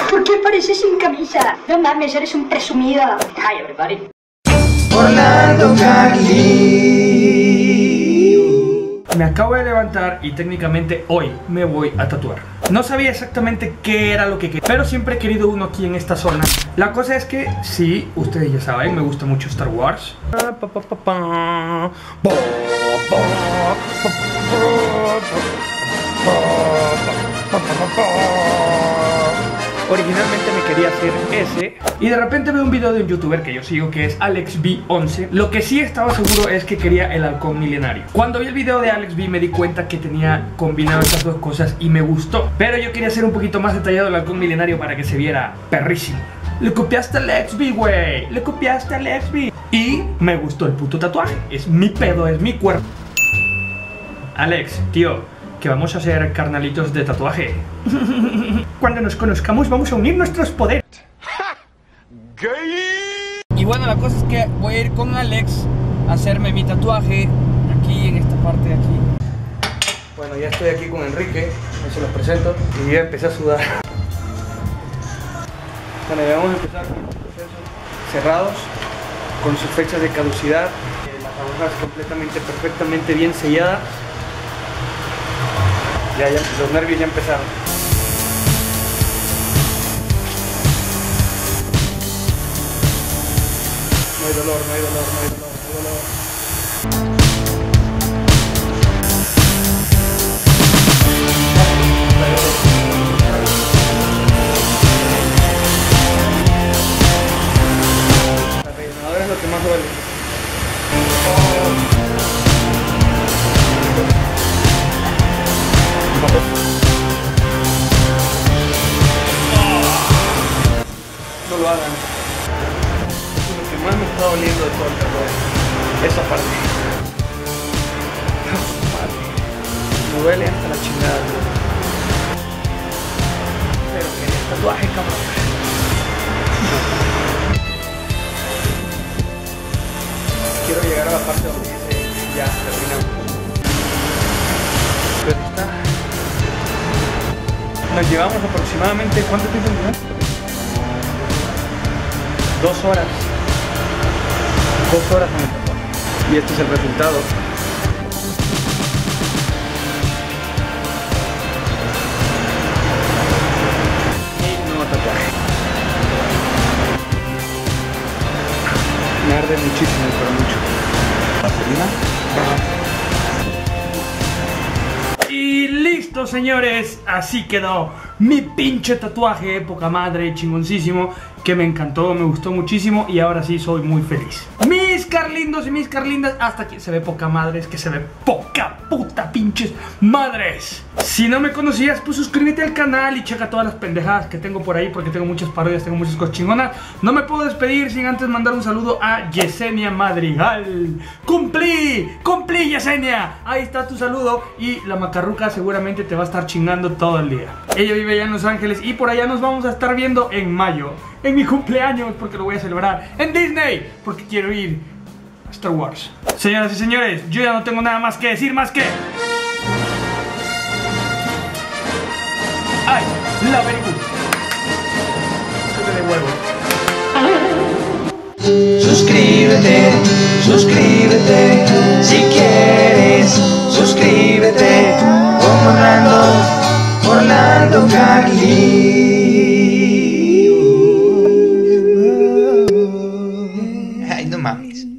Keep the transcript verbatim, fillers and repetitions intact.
¿Por qué apareces sin camisa? No mames, eres un presumido. Hi, everybody. Orlando Carly. Me acabo de levantar y técnicamente hoy me voy a tatuar. No sabía exactamente qué era lo que quería, pero siempre he querido uno aquí en esta zona. La cosa es que, sí, ustedes ya saben, me gusta mucho Star Wars. Originalmente me quería hacer ese y de repente veo un video de un youtuber que yo sigo que es Alex B once. Lo que sí estaba seguro es que quería el halcón milenario. Cuando vi el video de Alex B me di cuenta que tenía combinado estas dos cosas y me gustó. Pero yo quería hacer un poquito más detallado el halcón milenario para que se viera perrísimo. Le copiaste a Alex B, güey. Le copiaste a Alex B. Y me gustó el puto tatuaje. Es mi pedo, es mi cuerpo. Alex, tío, que vamos a ser carnalitos de tatuaje. Cuando nos conozcamos vamos a unir nuestros poderes. Y bueno, la cosa es que voy a ir con Alex a hacerme mi tatuaje aquí en esta parte de aquí. Bueno, ya estoy aquí con Enrique, no se los presento y ya empecé a sudar. Bueno, ya vamos a empezar con el proceso. Cerrados, con sus fechas de caducidad, eh, las agujas completamente, perfectamente bien selladas. Ya, ya, los nervios ya empezaron. No hay dolor, no hay dolor, no hay dolor, no hay dolor. La rellenadora es lo que más duele. Oh. No lo hagan. Es lo que más me está doliendo de todo el tatuaje. Esa parte. Me duele hasta la chingada. Pero que el tatuaje, cabrón. Quiero llegar a la parte donde dice ya terminamos. Pero está. Nos llevamos aproximadamente, ¿cuánto tiempo llevamos? Dos horas. Dos horas en el tatuaje. Y este es el resultado. Y nuevo tatuaje. Me arde muchísimo, pero mucho. ¿Vaselina? Y listo, señores, así quedó mi pinche tatuaje, poca madre, chingoncísimo, que me encantó, me gustó muchísimo y ahora sí soy muy feliz. Mis carlindos y mis carlindas, hasta aquí se ve poca madre, es que se ve poca puta pinches madres. Si no me conocías, pues suscríbete al canal y checa todas las pendejadas que tengo por ahí, porque tengo muchas parodias, tengo muchas cosas chingonas. No me puedo despedir sin antes mandar un saludo a Yesenia Madrigal. ¡Cumplí! ¡Cumplí, Yesenia! Ahí está tu saludo y la macarruca seguramente te va a estar chingando todo el día. Ella vive allá en Los Ángeles y por allá nos vamos a estar viendo en mayo, en mi cumpleaños, porque lo voy a celebrar en Disney, porque quiero ir a Star Wars. Señoras y señores, yo ya no tengo nada más que decir más que... ¡ay! La very good. Sube de huevo. Suscríbete, suscríbete, si quieres, suscríbete, como Orlando, Orlando Carly. Ay, no mames.